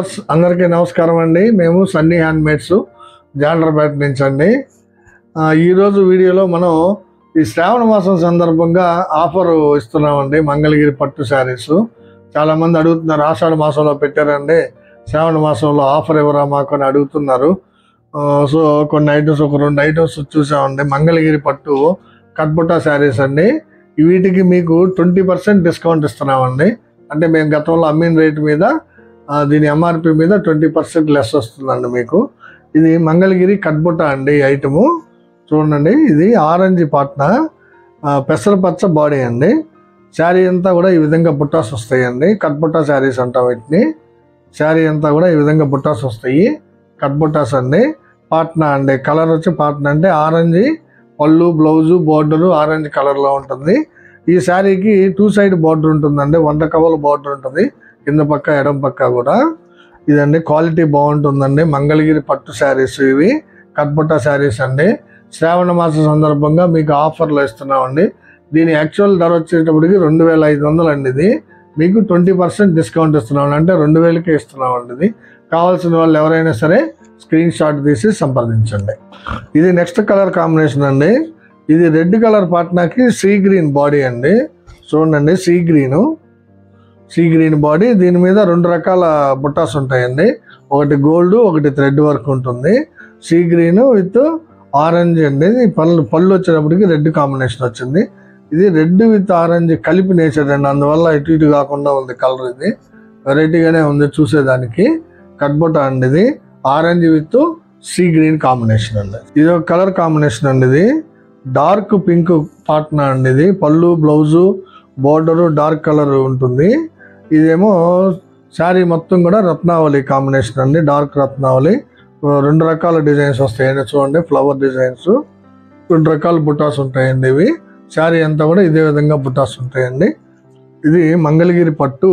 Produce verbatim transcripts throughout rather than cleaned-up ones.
Viewers అందరికీ నమస్కారం అండి. మేము సన్నీ హ్యాండ్మేడ్స్ జాండ్రపేట నుంచి అండి. ఈరోజు వీడియోలో మనం ఈ శ్రావణ మాసం సందర్భంగా ఆఫర్ ఇస్తున్నామండి. మంగళగిరి పట్టు శారీస్ చాలామంది అడుగుతున్నారు, ఆషాఢ మాసంలో పెట్టారండి, శ్రావణ మాసంలో ఆఫర్ ఎవరా మాకు అని అడుగుతున్నారు. సో కొన్ని ఐటమ్స్ ఒక రెండు ఐటమ్స్ చూసామండి. మంగళగిరి పట్టు కట్బుట్టా శారీస్ అండి. వీటికి మీకు ట్వంటీ పర్సెంట్ డిస్కౌంట్ ఇస్తున్నామండి. అంటే మేము గతంలో అమ్మిన రేటు మీద దీని ఎంఆర్పి మీద ట్వంటీ పర్సెంట్ లెస్ వస్తుందండి మీకు. ఇది మంగళగిరి కట్బుట్టా అండి. ఈ ఐటము చూడండి, ఇది ఆరెంజ్ పాట్న పెసరపచ్చ బాడీ అండి. శారీ అంతా కూడా ఈ విధంగా బుట్టాస్ వస్తాయండి. కట్బుట్టా శారీస్ అంటాం వీటిని. శారీ అంతా కూడా ఈ విధంగా బుట్టాస్ వస్తాయి, కట్బుట్టాస్ అండి. పాట్నా అండి, కలర్ వచ్చి పాట్నా అంటే ఆరెంజ్ పళ్ళు, బ్లౌజు, బోర్డరు ఆరెంజ్ కలర్లో ఉంటుంది. ఈ శారీకి టూ సైడ్ బార్డర్ ఉంటుందండి, వంద కవల బార్డర్ ఉంటుంది కింద పక్క ఎడం పక్క కూడా. ఇదండి క్వాలిటీ బాగుంటుందండి. మంగళగిరి పట్టు శారీస్ ఇవి కట్బుట్టా శారీస్ అండి. శ్రావణ మాసం సందర్భంగా మీకు ఆఫర్లో ఇస్తున్నామండి. దీని యాక్చువల్ ధర వచ్చేటప్పటికి రెండు వేల ఐదు వందలు అండి. ఇది మీకు ట్వంటీ పర్సెంట్ డిస్కౌంట్ ఇస్తున్నామండి, అంటే రెండు వేలకే ఇస్తున్నామండి. ఇది కావాల్సిన వాళ్ళు ఎవరైనా సరే స్క్రీన్ షాట్ తీసి సంప్రదించండి. ఇది నెక్స్ట్ కలర్ కాంబినేషన్ అండి. ఇది రెడ్ కలర్ పాట్నాకి సీ గ్రీన్ బాడీ అండి. చూడండి, sea green sea green body. దీని మీద రెండు రకాల బుట్టాస్ ఉంటాయండి. ఒకటి గోల్డ్, ఒకటి థ్రెడ్ వర్క్ ఉంటుంది. సీ గ్రీన్ విత్ ఆరెంజ్ అండి. పళ్ళు పళ్ళు వచ్చేటప్పటికి రెడ్ కాంబినేషన్ వచ్చింది. ఇది రెడ్ విత్ ఆరెంజ్ కలిపి నేచర్ అండి, అందువల్ల ఇటు ఇటు కాకుండా ఉంది కలర్. ఇది వెరైటీగానే ఉంది చూసేదానికి. కట్బుట్టా అండి, ఇది orange with sea green combination అండి. ఇది ఒక కలర్ కాంబినేషన్ అండి. ఇది డార్క్ పింక్ పాట్నా అండి. ఇది పళ్ళు, బ్లౌజు, బోర్డరు డార్క్ కలర్ ఉంటుంది. ఇదేమో శారీ మొత్తం కూడా రత్నావళి కాంబినేషన్ అండి, డార్క్ రత్నావళి. రెండు రకాల డిజైన్స్ వస్తాయండి. చూడండి, ఫ్లవర్ డిజైన్స్, రెండు రకాల బుటాస్ ఉంటాయండి. ఇవి శారీ అంతా కూడా ఇదే విధంగా బుటాస్ ఉంటాయండి. ఇది మంగళగిరి పట్టు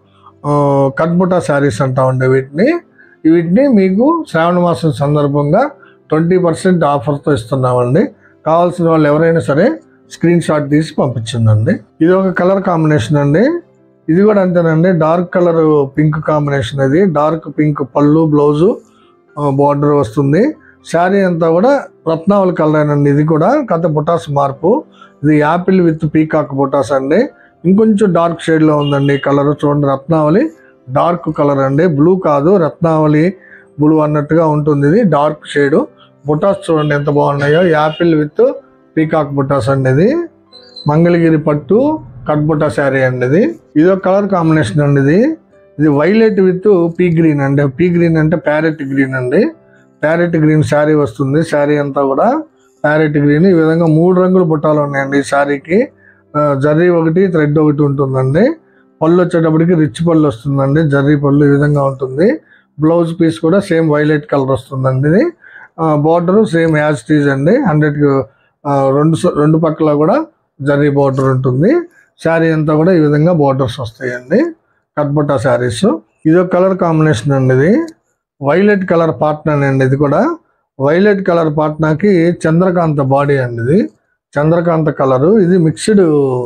కట్బుట్టా శారీస్ అంటామండి వీటిని. వీటిని మీకు శ్రావణ మాసం సందర్భంగా ట్వంటీ పర్సెంట్ ఆఫర్తో ఇస్తున్నామండి. కావాల్సిన వాళ్ళు ఎవరైనా సరే స్క్రీన్ షాట్ తీసి పంపించిందండి. ఇది ఒక కలర్ కాంబినేషన్ అండి. ఇది కూడా అంతేనండి, డార్క్ కలర్ పింక్ కాంబినేషన్. ఇది డార్క్ పింక్ పళ్ళు, బ్లౌజు, బార్డర్ వస్తుంది. శారీ అంతా కూడా రత్నావళి కలర్ అండి. ఇది కూడా కథ బుటాస్ మార్పు. ఇది యాపిల్ విత్ పీకాక్ బుటాస్ అండి. ఇంకొంచెం డార్క్ షేడ్లో ఉందండి కలర్. చూడండి, రత్నావళి డార్క్ కలర్ అండి, బ్లూ కాదు, రత్నావళి బ్లూ అన్నట్టుగా ఉంటుంది. ఇది డార్క్ షేడు. బుటాస్ చూడండి ఎంత బాగున్నాయో, యాపిల్ విత్ పీకాక్ బుటాస్ అండి. ఇది మంగళగిరి పట్టు కట్బుట్టా శారీ అండి. ఇది ఇది ఒక కలర్ కాంబినేషన్ అండి. ఇది ఇది వైలెట్ విత్ పీ గ్రీన్ అండి. పీ గ్రీన్ అంటే ప్యారెట్ గ్రీన్ అండి. ప్యారెట్ గ్రీన్ శారీ వస్తుంది. శారీ అంతా కూడా ప్యారెట్ గ్రీన్. ఈ విధంగా మూడు రంగుల బుట్టాలు ఉన్నాయండి ఈ శారీకి. జర్రీ ఒకటి, థ్రెడ్ ఒకటి ఉంటుందండి. పళ్ళు వచ్చేటప్పటికి రిచ్ పళ్ళు వస్తుందండి, జర్రీ పళ్ళు ఈ విధంగా ఉంటుంది. బ్లౌజ్ పీస్ కూడా సేమ్ వైలెట్ కలర్ వస్తుందండి. ఇది బార్డర్ సేమ్ యాజ్ టీజ్ అండి. హండ్రెడ్ రెండు రెండు పక్కల కూడా జర్రీ బార్డర్ ఉంటుంది. శారీ అంతా కూడా ఈ విధంగా బార్డర్స్ వస్తాయండి, కట్బుట్టా శారీస్. ఇది ఒక కలర్ కాంబినేషన్ అండి. ఇది వైలెట్ కలర్ పాట్నా అండి. ఇది కూడా వైలెట్ కలర్ పాట్నాకి చంద్రకాంత బాడీ అండి. ఇది చంద్రకాంత కలరు. ఇది మిక్స్డ్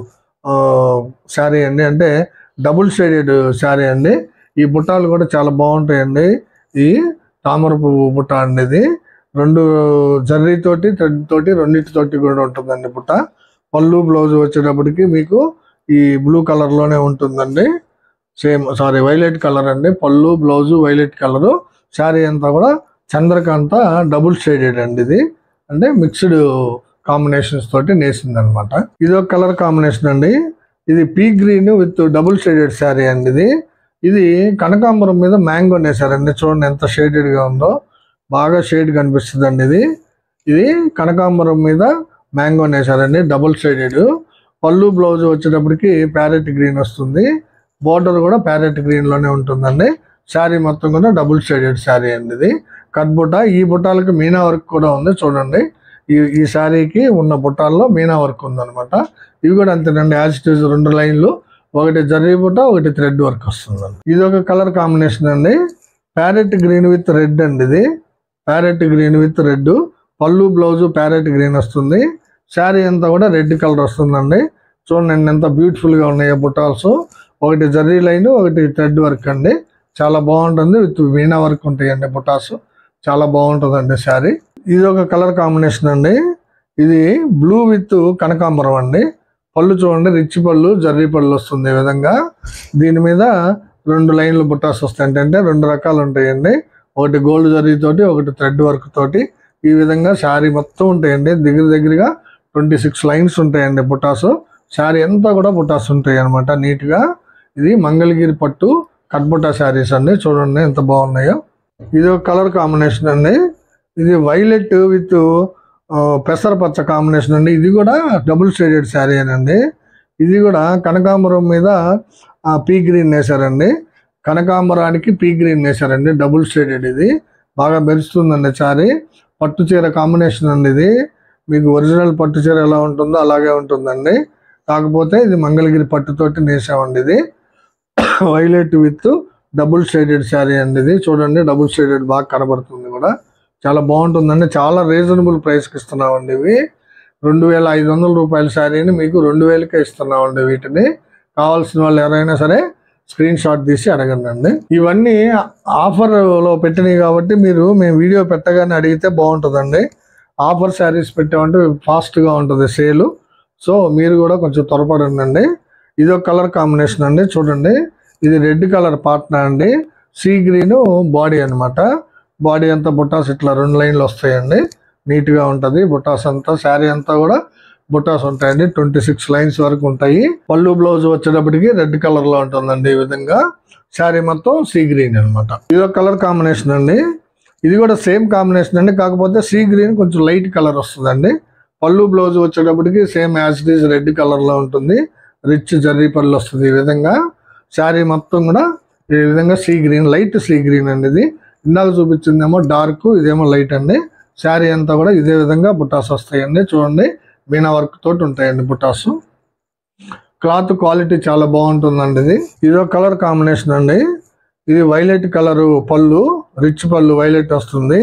శారీ అండి, అంటే డబుల్ షేడెడ్ శారీ అండి. ఈ బుట్టాలు కూడా చాలా బాగుంటాయండి. ఈ తామర పువ్వు బుట్ట అండి. ఇది రెండు జర్రీతోటి, థ్రెడ్ తోటి, రెండింటితోటి కూడా ఉంటుందండి బుట్ట. పళ్ళు, బ్లౌజ్ వచ్చేటప్పటికి మీకు ఈ బ్లూ కలర్లోనే ఉంటుందండి. సేమ్ సారీ వైలెట్ కలర్ అండి. పళ్ళు, బ్లౌజు వైలెట్ కలరు. శారీ అంతా కూడా చంద్రకాంత డబుల్ షేడెడ్ అండి. ఇది అంటే మిక్స్డ్ కాంబినేషన్స్ తోటి నేసింది అనమాట. ఇది ఒక కలర్ కాంబినేషన్ అండి. ఇది pea green with double shaded sari అండి. ఇది ఇది కనకాంబరం మీద మ్యాంగో నేసారండి. చూడండి ఎంత షేడెడ్గా ఉందో, బాగా షేడ్ కనిపిస్తుంది అండి. ఇది ఇది కనకాంబరం మీద మ్యాంగో నేసారండి, డబుల్ షేడెడ్. పళ్ళు, బ్లౌజ్ వచ్చేటప్పటికి ప్యారెట్ గ్రీన్ వస్తుంది. బార్డర్ కూడా ప్యారెట్ గ్రీన్లోనే ఉంటుందండి. శారీ మొత్తం కూడా డబుల్ షేడెడ్ శారీ అండి. ఇది కట్బుట్టా. ఈ బుట్టాలకి మీనా వర్క్ కూడా ఉంది చూడండి. ఈ ఈ శారీకి ఉన్న బుట్టాల్లో మీనా వర్క్ ఉందన్నమాట. ఇవి కూడా అంతేనండి, యాజ్ ఇట్ ఈజ్ రెండు లైన్లు, ఒకటి జర్రీ బుట్ట, ఒకటి థ్రెడ్ వర్క్ వస్తుందండి. ఇది ఒక కలర్ కాంబినేషన్ అండి. ప్యారెట్ గ్రీన్ విత్ రెడ్ అండి. ఇది ప్యారెట్ గ్రీన్ విత్ రెడ్. పళ్ళు, బ్లౌజు ప్యారెట్ గ్రీన్ వస్తుంది. శారీ అంతా కూడా రెడ్ కలర్ వస్తుందండి. చూడండి ఎంత బ్యూటిఫుల్గా ఉన్నాయో బుట్టాల్స్. ఒకటి జర్రీ లైన్, ఒకటి థ్రెడ్ వర్క్ అండి. చాలా బాగుంటుంది. విత్ వీణా వర్క్ ఉంటాయండి బుటాస్. చాలా బాగుంటుందండి శారీ. ఇది ఒక కలర్ కాంబినేషన్ అండి. ఇది బ్లూ విత్ కనకాంబరం అండి. పళ్ళు చూడండి, రిచ్ పళ్ళు, జర్రీ పళ్ళు వస్తుంది ఈ విధంగా. దీని మీద రెండు లైన్లు బుటాస్ వస్తాయి. అంటే రెండు రకాలు ఉంటాయండి. ఒకటి గోల్డ్ జరీ తోటి, ఒకటి థ్రెడ్ వర్క్ తోటి ఈ విధంగా శారీ మొత్తం ఉంటాయండి. దగ్గర దగ్గరగా ట్వంటీ సిక్స్ లైన్స్ ఉంటాయండి బుటాస్. శారీ అంతా కూడా బుటాస్ ఉంటాయి అనమాట నీట్గా. ఇది మంగళగిరి పట్టు కట్బుటా శారీస్ అండి. చూడండి ఎంత బాగున్నాయో. ఇది ఒక కలర్ కాంబినేషన్ అండి. ఇది వైలెట్ విత్ పెసరపచ్చ కాంబినేషన్ అండి. ఇది కూడా డబుల్ షేడెడ్ శారీ అండి. ఇది కూడా కనకాంబరం మీద పీ గ్రీన్ వేశారండి. కనకాంబరానికి పీ గ్రీన్ వేశారండి. Double shaded. ఇది బాగా మెరుస్తుందండి శారీ. పట్టు చీర కాంబినేషన్ అండి. ఇది మీకు ఒరిజినల్ పట్టు చీర ఎలా ఉంటుందో అలాగే ఉంటుందండి. కాకపోతే ఇది మంగళగిరి పట్టుతోటి నేసామండి. ఇది violet with double shaded sari అండి. ఇది చూడండి, డబుల్ షేడెడ్ బాగా కనబడుతుంది కూడా. చాలా బాగుంటుందండి. చాలా రీజనబుల్ ప్రైస్కి ఇస్తున్నామండి. ఇవి రెండు వేల ఐదు వందల రూపాయల శారీని మీకు రెండు వేలకే ఇస్తున్నామండి. వీటిని కావాల్సిన వాళ్ళు ఎవరైనా సరే స్క్రీన్ షాట్ తీసి అడగండి. ఇవన్నీ ఆఫర్లో పెట్టినాయి కాబట్టి మీరు మేము వీడియో పెట్టగానే అడిగితే బాగుంటుందండి. ఆఫర్ శారీస్ పెట్టామంటే ఫాస్ట్గా ఉంటుంది సేలు. సో మీరు కూడా కొంచెం త్వరపడండి. ఇది ఒక కలర్ కాంబినేషన్ అండి. చూడండి, ఇది రెడ్ కలర్ పాట్నా అండి. సీ గ్రీన్ బాడీ అనమాట. బాడీ అంతా బుటాస్ ఇట్లా రెండు లైన్లు వస్తాయండి. నీట్గా ఉంటుంది బుటాస్ అంతా. శారీ అంతా కూడా బుటాస్ ఉంటాయండి. ట్వంటీ సిక్స్ లైన్స్ వరకు ఉంటాయి. పళ్ళు బ్లౌజ్ వచ్చేటప్పటికి రెడ్ కలర్ లో ఉంటుందండి. ఈ విధంగా శారీ మొత్తం సీ గ్రీన్ అనమాట. ఇది ఒక కలర్ కాంబినేషన్ అండి. ఇది కూడా సేమ్ కాంబినేషన్ అండి. కాకపోతే సీ గ్రీన్ కొంచెం లైట్ కలర్ వస్తుందండి. పళ్ళు బ్లౌజ్ వచ్చేటప్పటికి same as it is red colour లో ఉంటుంది. రిచ్ జర్రీ పళ్ళు వస్తుంది. ఈ విధంగా శారీ మొత్తం కూడా ఈ విధంగా sea green, light sea green అండి. ఇది ఇందాక చూపించిందేమో డార్క్, ఇదేమో లైట్ అండి. శారీ అంతా కూడా ఇదే విధంగా బుటాస్ వస్తాయండి. చూడండి, మీనా వర్క్ తోటి ఉంటాయండి బుటాస్. క్లాత్ క్వాలిటీ చాలా బాగుంటుందండి. ఇది ఇది ఒక కలర్ కాంబినేషన్ అండి. ఇది వైలెట్ కలర్ పళ్ళు, రిచ్ పళ్ళు వైలెట్ వస్తుంది.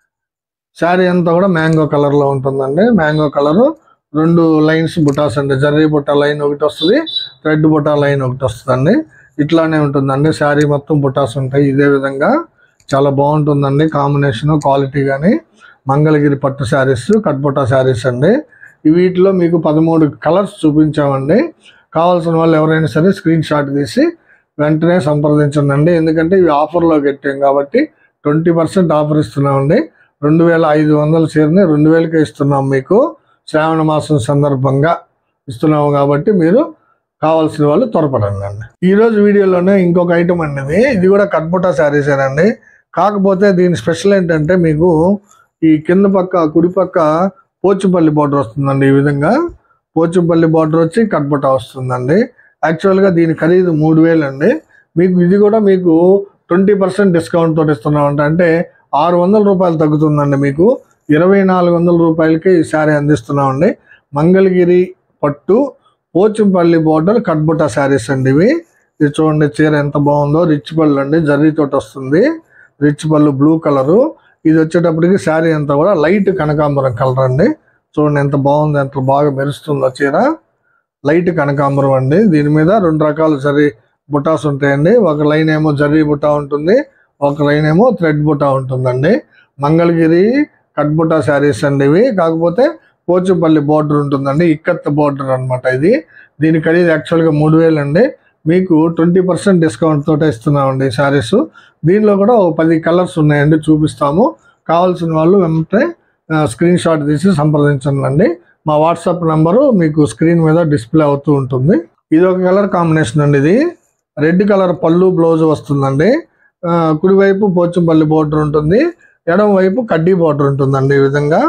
శారీ అంతా కూడా మ్యాంగో కలర్ లో ఉంటుందండి. మ్యాంగో కలర్, రెండు లైన్స్ బుటాస్ అండి. జర్రీ బుట్ట లైన్ ఒకటి వస్తుంది, థ్రెడ్ బుట్ట లైన్ ఒకటి వస్తుందండి. ఇట్లానే ఉంటుందండి. శారీ మొత్తం బుటాస్ ఉంటాయి ఇదే విధంగా. చాలా బాగుంటుందండి కాంబినేషన్, క్వాలిటీ కానీ. మంగళగిరి పట్టు శారీస్, కట్బుటా శారీస్ అండి. వీటిలో మీకు పదమూడు కలర్స్ చూపించామండి. కావాల్సిన వాళ్ళు ఎవరైనా సరే స్క్రీన్ షాట్ తీసి వెంటనే సంప్రదించండి. ఎందుకంటే ఇవి ఆఫర్లో పెట్టాం కాబట్టి ట్వంటీ పర్సెంట్ ఆఫర్ ఇస్తున్నామండి. రెండు వేల ఐదు వందల చీరని రెండు వేలకే ఇస్తున్నాం మీకు. శ్రావణ మాసం సందర్భంగా ఇస్తున్నాము కాబట్టి మీరు కావాల్సిన వాళ్ళు త్వరపడండి. ఈరోజు వీడియోలోనే ఇంకొక ఐటమ్ అండి. ఇది కూడా కట్బుటా శారీసేనండి. కాకపోతే దీని స్పెషల్ ఏంటంటే మీకు ఈ కింద పక్క కుడి పక్క పోచుపల్లి బార్డర్ వస్తుందండి. ఈ విధంగా పోచుపల్లి బార్డర్ వచ్చి కట్బుటా వస్తుందండి. యాక్చువల్గా దీని ఖరీదు మూడు వేలు అండి. మీకు ఇది కూడా మీకు ట్వంటీ పర్సెంట్ డిస్కౌంట్ తోటి ఇస్తున్నామంట. అంటే ఆరు వందల రూపాయలు తగ్గుతుందండి. మీకు ఇరవై నాలుగు వందల రూపాయలకి ఈ శారీ అందిస్తున్నామండి. మంగళగిరి పట్టు పోచుపల్లి బార్డర్ కట్బుటా శారీస్ అండి ఇవి. ఇది చూడండి, చీర ఎంత బాగుందో. రిచ్ పళ్ళు అండి, జర్రీ తోటి వస్తుంది. రిచ్ పళ్ళు బ్లూ కలరు. ఇది వచ్చేటప్పటికి శారీ అంతా కూడా లైట్ కనకాంబరం కలర్ అండి. చూడండి ఎంత బాగుంది, ఎంత బాగా మెరుస్తుందో చీర. లైట్ కనకాంబరం అండి. దీని మీద రెండు రకాల జర్రీ బుటాస్ ఉంటాయండి. ఒక లైన్ ఏమో జర్రీ బుటా ఉంటుంది, ఒక లైన్ ఏమో థ్రెడ్ బుటా ఉంటుందండి. మంగళగిరి కట్బుటా శారీస్ అండి ఇవి. కాకపోతే పోచుపల్లి బార్డర్ ఉంటుందండి, ఇక్కత్ బార్డర్ అనమాట ఇది. దీని ఖరీదు యాక్చువల్గా మూడు వేలు అండి. మీకు ట్వంటీ పర్సెంట్ డిస్కౌంట్ తోటే ఇస్తున్నామండి ఈ శారీస్. దీనిలో కూడా ఒక పది కలర్స్ ఉన్నాయండి, చూపిస్తాము. కావాల్సిన వాళ్ళు వెంటనే స్క్రీన్ షాట్ తీసి సంప్రదించండి. మా వాట్సాప్ నెంబరు మీకు స్క్రీన్ మీద డిస్ప్లే అవుతూ ఉంటుంది. ఇది ఒక కలర్ కాంబినేషన్ అండి. ఇది రెడ్ కలర్ పళ్ళు బ్లౌజ్ వస్తుందండి. కుడివైపు పోచంపల్లి బోర్డర్ ఉంటుంది, ఎడమ వైపు కడ్డీ బోర్డర్ ఉంటుందండి. ఈ విధంగా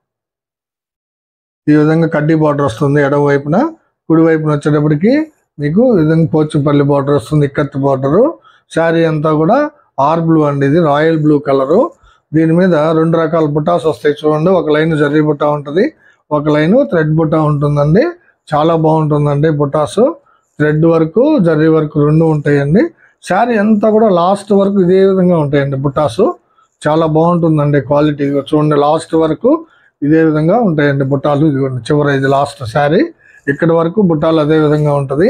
ఈ విధంగా కడ్డీ బోర్డర్ వస్తుంది ఎడమ వైపున. కుడి వైపున వచ్చేటప్పటికి మీకు ఈ విధంగా పోచంపల్లి బోర్డర్ వస్తుంది, ఇక్కత్ బోర్డరు. శారీ అంతా కూడా ఆర్ బ్లూ అండి. ఇది రాయల్ బ్లూ కలరు. దీని మీద రెండు రకాల బుటాస్ వస్తాయి చూడండి. ఒక లైన్ జర్రీ బుటా ఉంటుంది, ఒక లైన్ థ్రెడ్ బుటా ఉంటుందండి. చాలా బాగుంటుందండి బుటాస్. థ్రెడ్ వర్క్, జర్రీ వర్క్ రెండు ఉంటాయండి. శారీ అంతా కూడా లాస్ట్ వరకు ఇదే విధంగా ఉంటాయండి బుటాస్. చాలా బాగుంటుందండి క్వాలిటీ. చూడండి, లాస్ట్ వరకు ఇదే విధంగా ఉంటాయండి బుట్టాలు. ఇదిగోండి చివర ఇది లాస్ట్ శారీ. ఇక్కడ వరకు బుట్టాలు అదే విధంగా ఉంటుంది.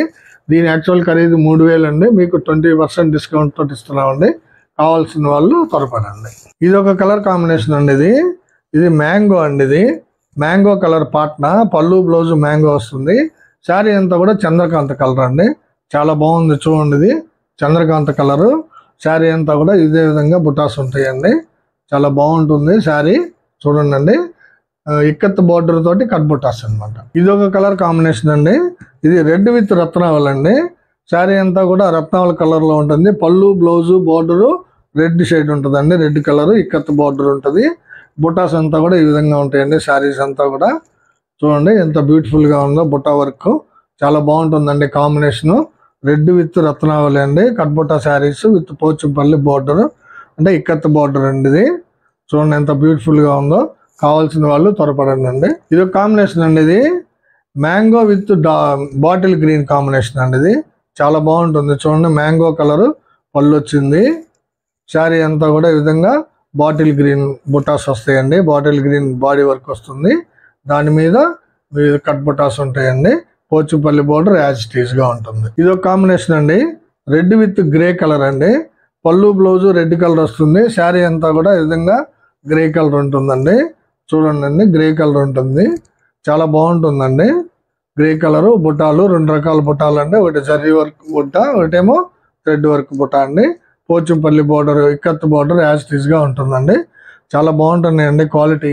దీని యాక్చువల్ ఖరీదు మూడు వేలు అండి, మీకు ట్వంటీ పర్సెంట్ డిస్కౌంట్ తోటి ఇస్తున్నామండి. కావాల్సిన వాళ్ళు త్వరపడండి. ఇది ఒక కలర్ కాంబినేషన్ అండి. ఇది ఇది మ్యాంగో అండి. ఇది మ్యాంగో కలర్ పాట్నా, పళ్ళు బ్లౌజ్ మ్యాంగో వస్తుంది. శారీ అంతా కూడా చంద్రకాంత కలర్ అండి, చాలా బాగుంది చూడండి. ఇది చంద్రకాంత కలరు. శారీ అంతా కూడా ఇదే విధంగా బుటాస్ ఉంటాయండి, చాలా బాగుంటుంది శారీ. చూడండి అండి, ఇక్కత్ బోర్డర్ తోటి కట్ బుటాస్ అనమాట. ఇది ఒక కలర్ కాంబినేషన్ అండి. ఇది రెడ్ విత్ రత్నావళి అండి. శారీ అంతా కూడా రత్నావళి కలర్ లో ఉంటుంది. పళ్ళు బ్లౌజు బోర్డరు రెడ్ షేడ్ ఉంటుందండి, రెడ్ కలర్ ఇక్కత్ బోర్డర్ ఉంటుంది. బుటాస్ అంతా కూడా ఈ విధంగా ఉంటాయండి. శారీస్ అంతా కూడా చూడండి ఎంత బ్యూటిఫుల్ గా ఉందో. బుటా వర్క్ చాలా బాగుంటుందండి కాంబినేషన్. రెడ్ విత్ రత్నావళి అండి, కట్ బుటా శారీస్ విత్ పోచంపల్లి బోర్డర్ అంటే ఇక్కత్ బోర్డర్ అండి. ఇది చూడండి ఎంత బ్యూటిఫుల్ గా ఉందో. కావాల్సిన వాళ్ళు త్వరపడండి అండి. ఇది ఒక కాంబినేషన్ అండి. ఇది mango with bottle green combination అండి. ఇది చాలా బాగుంటుంది చూడండి. మ్యాంగో కలర్ పళ్ళు వచ్చింది. శారీ అంతా కూడా ఈ విధంగా బాటిల్ గ్రీన్ బుటాస్ వస్తాయండి. బాటిల్ గ్రీన్ బాడీ వర్క్ వస్తుంది, దాని మీద కట్ బుటాస్ ఉంటాయండి. పోచుపల్లి బోర్డర్ యాజ్ టీజ్ గా ఉంటుంది. ఇది ఒక కాంబినేషన్ అండి. రెడ్ విత్ గ్రే కలర్ అండి. పళ్ళు బ్లౌజ్ రెడ్ కలర్ వస్తుంది. శారీ అంతా కూడా ఈ విధంగా గ్రే కలర్ ఉంటుందండి. చూడండి అండి, గ్రే కలర్ ఉంటుంది, చాలా బాగుంటుందండి. గ్రే కలరు బుటాలు రెండు రకాల బుటాలు అండి. ఒకటి జరీ వర్క్ బుట్ట, ఒకటేమో థ్రెడ్ వర్క్ బుట్ట అండి. Pochampalli border ikat border as it is గా ఉంటుందండి, చాలా బాగుంటున్నాయండి క్వాలిటీ.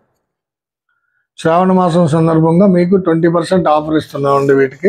శ్రావణ మాసం సందర్భంగా మీకు ట్వంటీ పర్సెంట్ ఆఫర్ ఇస్తున్నామండి వీటికి.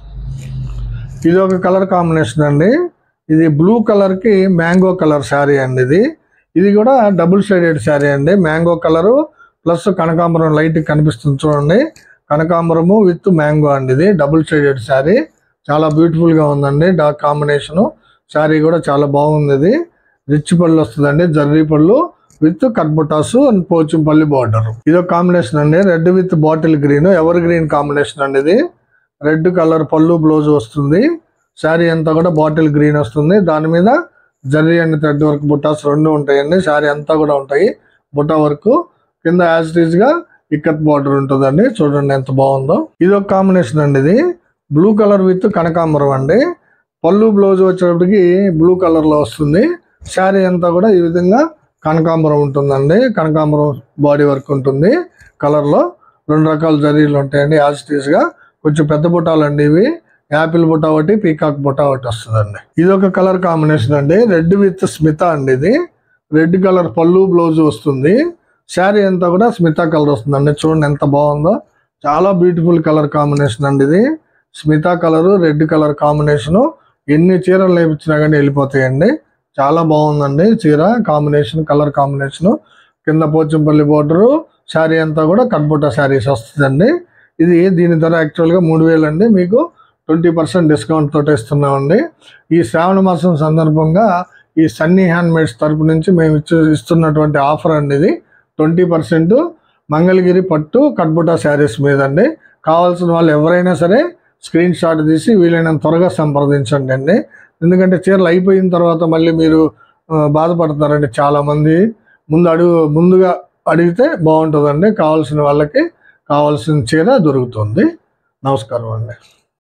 ఇది ఒక కలర్ కాంబినేషన్ అండి. ఇది బ్లూ కలర్ కి మ్యాంగో కలర్ శారీ అండి. ఇది ఇది కూడా డబుల్ షేడెడ్ శారీ అండి. మ్యాంగో కలరు ప్లస్ కనకాంబరం లైట్ కనిపిస్తుంది చూడండి. కనకాంబరము విత్ మ్యాంగో అండి. ఇది డబుల్ షేడెడ్ శారీ, చాలా బ్యూటిఫుల్ గా ఉందండి. డార్క్ కాంబినేషన్ శారీ కూడా చాలా బాగుంది. ఇది రిచ్ పళ్ళు వస్తుందండి, జర్రీ పళ్ళు విత్ కట్ బుటాస్ అండ్ పోచంపల్లి బార్డర్. ఇది ఒక కాంబినేషన్ అండి. Red with bottle green ever green combination అండి. ఇది రెడ్ కలర్ పళ్ళు బ్లౌజ్ వస్తుంది. శారీ అంతా కూడా బాటిల్ గ్రీన్ వస్తుంది, దాని మీద జర్రీ అండ్ థ్రెడ్ వర్క్ బుటాస్ రెండు ఉంటాయండి. శారీ అంతా కూడా ఉంటాయి బుటా వర్క్. కింద యాజ్ టీజ్ గా ఇక్కత్ బార్డర్ ఉంటుందండి. చూడండి ఎంత బాగుందో. ఇది ఒక కాంబినేషన్ అండి. ఇది బ్లూ కలర్ విత్ కనకాంబరం అండి. పళ్ళు బ్లౌజ్ వచ్చేటప్పటికి బ్లూ కలర్ లో వస్తుంది. శారీ అంతా కూడా ఈ విధంగా కనకాంబరం ఉంటుందండి. కనకాంబరం బాడీ వర్క్ ఉంటుంది కలర్ లో. రెండు రకాల జరీలు ఉంటాయండి యాజ్ టీజ్ గా. కొంచెం పెద్ద బుటాలు అండి ఇవి. యాపిల్ బుటా ఒకటి, పీకాక్ బుటా ఒకటి వస్తుందండి. ఇది ఒక కలర్ కాంబినేషన్ అండి. రెడ్ విత్ స్మిత అండి. ఇది రెడ్ కలర్ పళ్ళు బ్లౌజ్ వస్తుంది. శారీ అంతా కూడా స్మిత కలర్ వస్తుందండి. చూడండి ఎంత బాగుందో, చాలా బ్యూటిఫుల్ కలర్ కాంబినేషన్ అండి. ఇది స్మిత కలరు రెడ్ కలర్ కాంబినేషను. ఎన్ని చీరలు లేపించినా కానీ వెళ్ళిపోతాయండి. చాలా బాగుందండి చీర కాంబినేషన్, కలర్ కాంబినేషను. కింద పోచంపల్లి బోర్డరు, శారీ అంతా కూడా కట్బుటా శారీస్ వస్తుందండి. ఇది దీని ధర యాక్చువల్గా మూడు వేలు అండి, మీకు ట్వంటీ పర్సెంట్ డిస్కౌంట్ తోటి ఇస్తున్నామండి. ఈ శ్రావణ మాసం సందర్భంగా ఈ సన్నీ హ్యాండ్మేడ్స్ తరపు నుంచి మేము ఇచ్చు ఇస్తున్నటువంటి ఆఫర్ అండి. ఇది ట్వంటీ పర్సెంట్ మంగళగిరి పట్టు కట్బుటా శారీస్ మీద అండి. కావాల్సిన వాళ్ళు ఎవరైనా సరే స్క్రీన్ షాట్ తీసి వీలైనంత త్వరగా సంప్రదించండి అండి. ఎందుకంటే చీరలు అయిపోయిన తర్వాత మళ్ళీ మీరు బాధపడతారండి చాలామంది. ముందు అడుగు ముందుగా అడిగితే బాగుంటుందండి. కావాల్సిన వాళ్ళకి కావాల్సిన చీర దొరుకుతుంది. నమస్కారం అండి.